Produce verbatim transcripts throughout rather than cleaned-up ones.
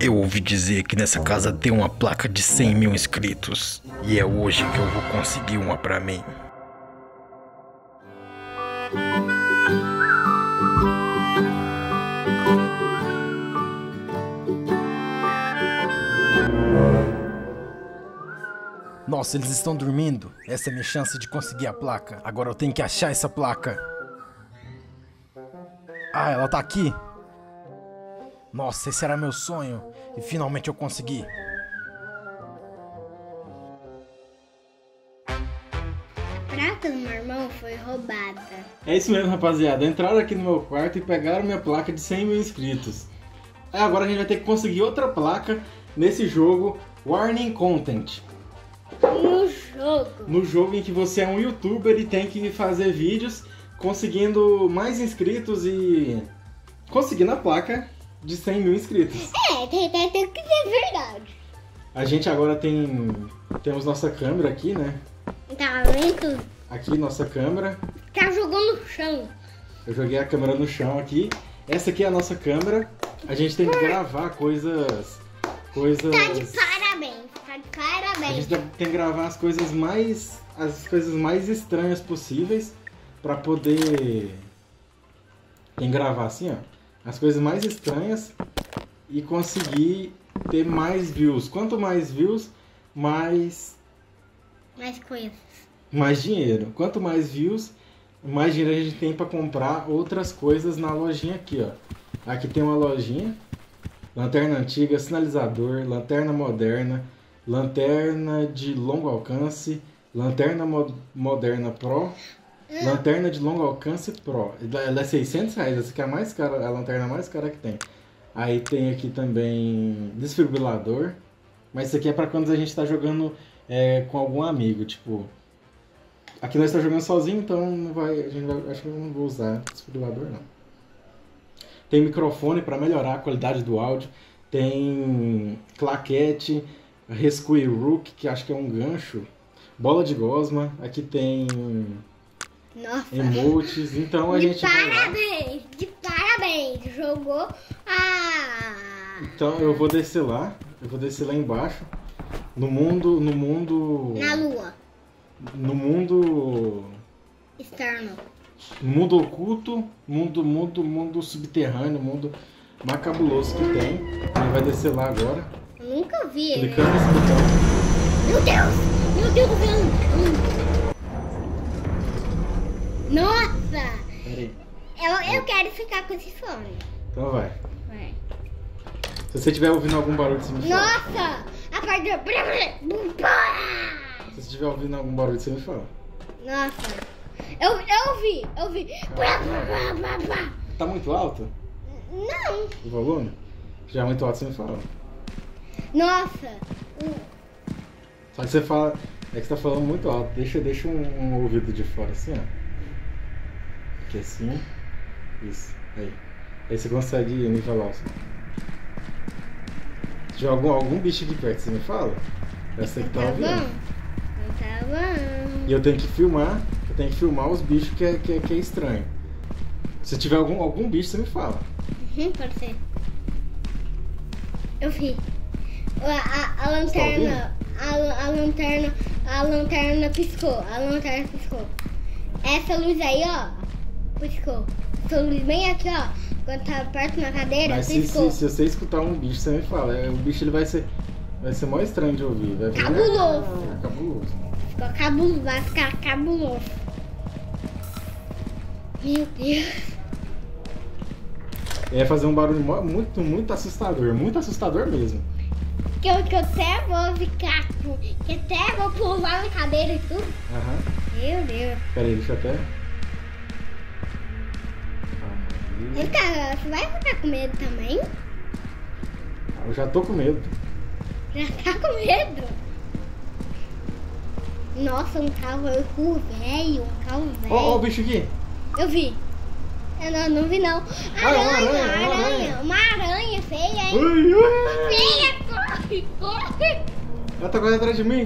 Eu ouvi dizer que nessa casa tem uma placa de cem mil inscritos. E é hoje que eu vou conseguir uma pra mim. Nossa, eles estão dormindo. Essa é a minha chance de conseguir a placa. Agora eu tenho que achar essa placa. Ah, ela tá aqui. Nossa, esse era meu sonho. E finalmente eu consegui. A prata do meu irmão foi roubada. É isso mesmo, rapaziada. Entraram aqui no meu quarto e pegaram minha placa de cem mil inscritos. Aí agora a gente vai ter que conseguir outra placa nesse jogo Warning Content. No jogo. No jogo em que você é um youtuber e tem que fazer vídeos conseguindo mais inscritos e conseguindo a placa de cem mil inscritos. É, tem, tem, tem que ser verdade. A gente agora tem temos nossa câmera aqui, né? Tá vendo? Aqui nossa câmera. Tá jogando no chão. Eu joguei a câmera no chão aqui. Essa aqui é a nossa câmera. A gente tem que gravar coisas... Coisas... Tá de parabéns. Tá de parabéns. A gente tem que gravar as coisas mais... As coisas mais estranhas possíveis pra poder... Tem que gravar assim, ó. As coisas mais estranhas e conseguir ter mais views. Quanto mais views, mais... Mais coisas. Mais dinheiro. Quanto mais views, mais dinheiro a gente tem para comprar outras coisas na lojinha aqui, ó. Aqui tem uma lojinha. Lanterna antiga, sinalizador, lanterna moderna, lanterna de longo alcance, lanterna mo moderna Pro, lanterna de longo alcance Pro. Ela é seiscentos reais, essa aqui é a mais cara, a lanterna mais cara que tem. Aí tem aqui também desfibrilador, mas isso aqui é para quando a gente está jogando é, com algum amigo, tipo... Aqui nós estamos jogando sozinho, então não vai, a gente vai, acho que eu não vou usar desfibrilador não. Tem microfone para melhorar a qualidade do áudio, tem claquete, rescue rook, que acho que é um gancho, bola de gosma, aqui tem... Nossa. Emotes, então a de gente parabéns, de parabéns, jogou a... Então eu vou descer lá, eu vou descer lá embaixo, no mundo, no mundo... Na lua. No mundo... Externo. Mundo oculto, mundo, mundo, mundo subterrâneo, mundo macabuloso que tem. A gente vai descer lá agora. Eu nunca vi ele. Clicando nesse botão. Meu Deus, meu Deus, meu Deus. Nossa! Pera aí. Eu, eu quero ficar com esse fone. Então vai. Vai. Se você estiver ouvindo algum barulho, você me fala. Nossa! A parte do... Se você estiver ouvindo algum barulho, você me fala. Nossa! Eu, eu vi, eu vi. Tá muito alto Não! o volume? Já é muito alto, você me fala. Nossa! Só que você fala... É que você tá falando muito alto. Deixa, deixa um, um ouvido de fora assim, ó. Aqui assim. Isso. Aí. Aí você consegue nivelar o som. Se tiver algum, algum bicho aqui perto, você me fala? Essa aí que tá Tá ouvindo. bom? Tá bom. E eu tenho que filmar. Eu tenho que filmar os bichos que é, que é, que é estranho. Se tiver algum, algum bicho, você me fala. Uhum, pode ser. Eu vi. A, a, a Tá lanterna. A, a lanterna. A lanterna piscou. A lanterna piscou. Essa luz aí, ó. Piscou. Essa luz bem aqui, ó. Quando tá perto na cadeira, Mas se, piscou. se, se você escutar um bicho, você me fala. É, o bicho ele vai ser. Vai ser mó estranho de ouvir. Vai ficar... Cabuloso. É cabuloso. Ficou cabuloso. Vai ficar cabuloso. Meu Deus. Ia fazer um barulho mó- muito, muito assustador. Muito assustador mesmo. Que eu, que eu até vou ficar. com- Que até vou pular na cadeira e tudo. Aham. Meu Deus. Pera aí, deixa eu até. Você, fica- você vai ficar com medo também? Eu já tô com medo. Já tá com medo? Nossa, um carro velho, um carro velho. Ó, ó o bicho aqui. Eu vi. Eu não, não vi não. Ah, é uma Aranha, aranha, é uma aranha. Uma aranha feia, hein? Ui, ui. Feia, corre, corre. Ela tá quase atrás de mim.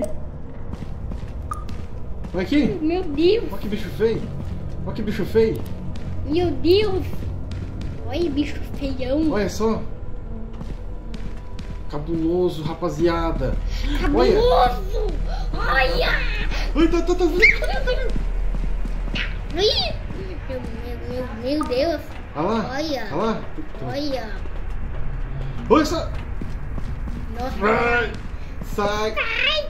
Olha aqui. Meu Deus, Olha que bicho feio. Olha que bicho feio. meu Deus. Olha, bicho feião. Olha só. Cabuloso, rapaziada. Cabuloso! Olha! Ai, tá, tá, tá. Ih, Meu, meu, meu, meu Deus! Olha lá. Olha! Olha lá. Olha! Oi, sai. Nossa! Vai. Sai. Sai!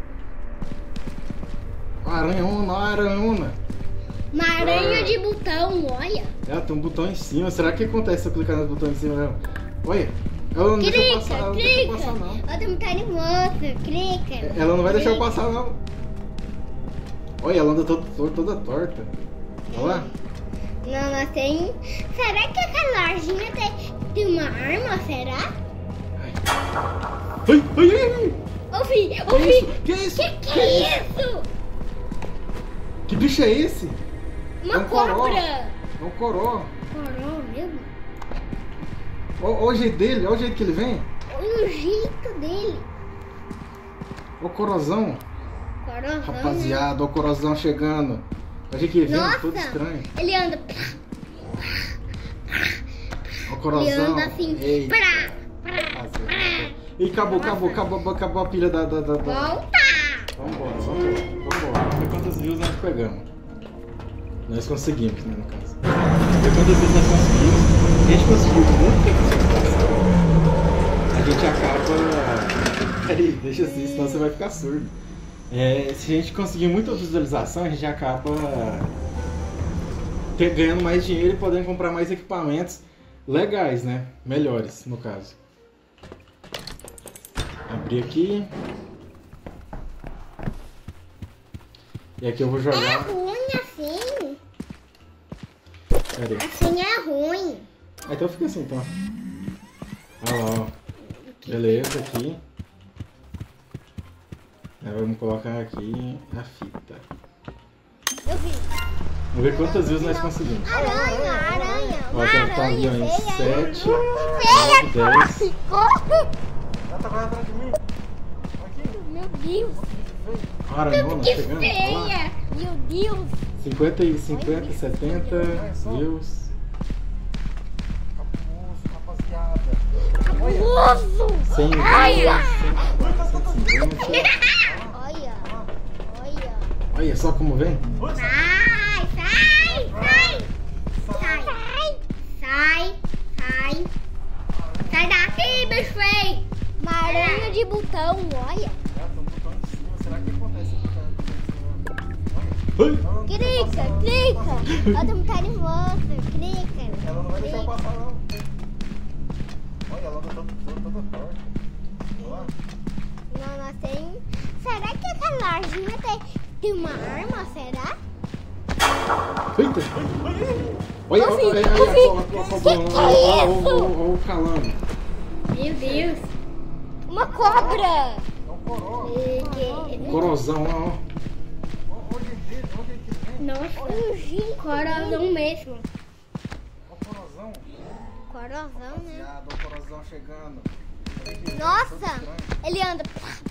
Aranhona, aranhona. Uma aranha de botão, olha! É, tem um botão em cima. Será que acontece se eu clicar no botão em cima mesmo? Olha. Ela não deixa eu Clica, passar, ela não deixa eu clica! passar, não. Olha, tô muito nervosa, clica! Ela não vai deixar eu Clica. passar, não. Olha, ela anda toda, toda, toda torta. Olha lá. Não, mas tem... Será que aquela lojinha tem, tem uma arma, será? Ai, ai, ai, ai. Ouvi, Que ouvi! isso? Que isso? Que que é isso? Que bicho é esse? Uma É um coró. cobra! É um coró. Coró mesmo? Olha o jeito dele, olha o jeito que ele vem. Olha o jeito dele. Olha o corozão. Corozão, Rapaziada, olha o corozão chegando. A gente que vem Nossa. todo estranho. Ele anda... Olha o Ele corozão. anda assim... Ei, Pra, pra, rapaziada. E acabou, acabou, acabou, acabou a pilha da... da, da, da... volta! Vambora, vambora, vambora. Vamos ver quantas views nós pegamos. Nós conseguimos, né, no caso. Vamos ver quantas views nós conseguimos. A gente conseguiu muita visualização. A gente acaba... Peraí, deixa assim, senão você vai ficar surdo. É, se a gente conseguir muita visualização, a gente acaba ter- ganhando mais dinheiro e podendo comprar mais equipamentos legais, né? Melhores, no caso. Abrir aqui. E aqui eu vou É jogar... ruim assim. Pera aí. Assim é ruim. Ah, então fica assim, então. Olha lá, ó. Beleza, aqui. Aí vamos colocar aqui a fita. Eu vi. Vamos ver quantas views nós conseguimos. Aranha, aranha. Ó, Uma já tá ali, ó, aranha em feia. sete, Feia, nove, cara. dez. Ficou. Ela tá atrás de mim. Aqui. Meu Deus. Aranhona Que chegando. Olha lá. feia. Meu Deus. cinquenta, e cinquenta, setenta views. Cabuloso. cem views. Olha. cento e cinquenta. Olha. Olha. Olha só como vem. Sai, sai, sai. Sai. Sai. Sai. Sai daqui, bicho feio. Uma aranha de botão, olha. Clica, clica. Eu tô muito nervosa. Clica. Ela não vai deixar eu passar, não. Olha, ela anda toda, toda torta. Olha lá. Não, nós tem... Será que aquela lojinha tem, tem uma arma, será? Eita! Olha, olha, olha, olha, Ouvi, olha, ouvi. olha, Que que é olha, olha, isso? olha, olha o calando. Meu Deus. Uma cobra. É um coró. Um corozão, ó, ó. Olha o jeito dele, olha o jeito que ele vem. Nossa, corozão mesmo. Olha o corozão. Corozão, né? Olha o corozão chegando. Nossa, ele anda...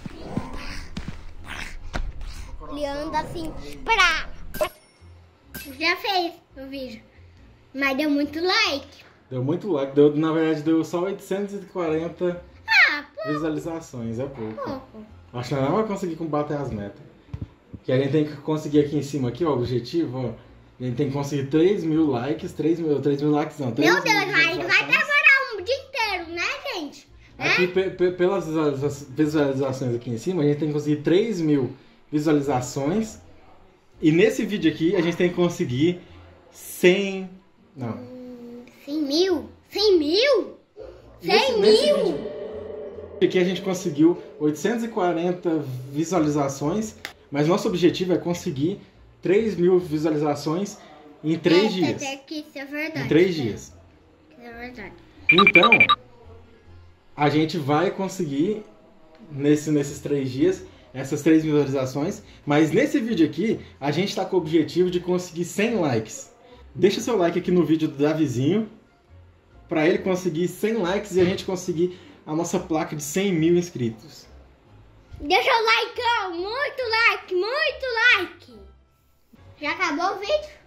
Ele anda assim... Pra... Já fez o vídeo. Mas deu muito like. Deu muito like, deu, na verdade deu só oitocentos e quarenta Ah, visualizações, é pouco. pouco. Acho que não vai conseguir bater as metas. Que a gente tem que conseguir aqui em cima, aqui, ó, o objetivo, ó. A gente tem que conseguir três mil likes, três mil, três mil likes não, três Meu Deus, mil vai, vai visualizações. demorar um dia inteiro, né, gente? Aqui, pe- pe- pelas visualiza- visualizações aqui em cima, a gente tem que conseguir três mil visualizações. E nesse vídeo aqui, a gente tem que conseguir cem... Não. cem mil? cem mil? Nesse- cem nesse mil? vídeo aqui a gente conseguiu oitocentos e quarenta visualizações, mas nosso objetivo é conseguir três mil visualizações em três é, dias. É que isso é verdade. Em três dias. Isso é verdade. Então, a gente vai conseguir, nesse, nesses três dias, essas três visualizações. Mas nesse vídeo aqui, a gente está com o objetivo de conseguir cem likes. Deixa seu like aqui no vídeo do Davizinho, para ele conseguir cem likes e a gente conseguir a nossa placa de cem mil inscritos. Deixa o like, muito like, muito like. Já acabou o vídeo?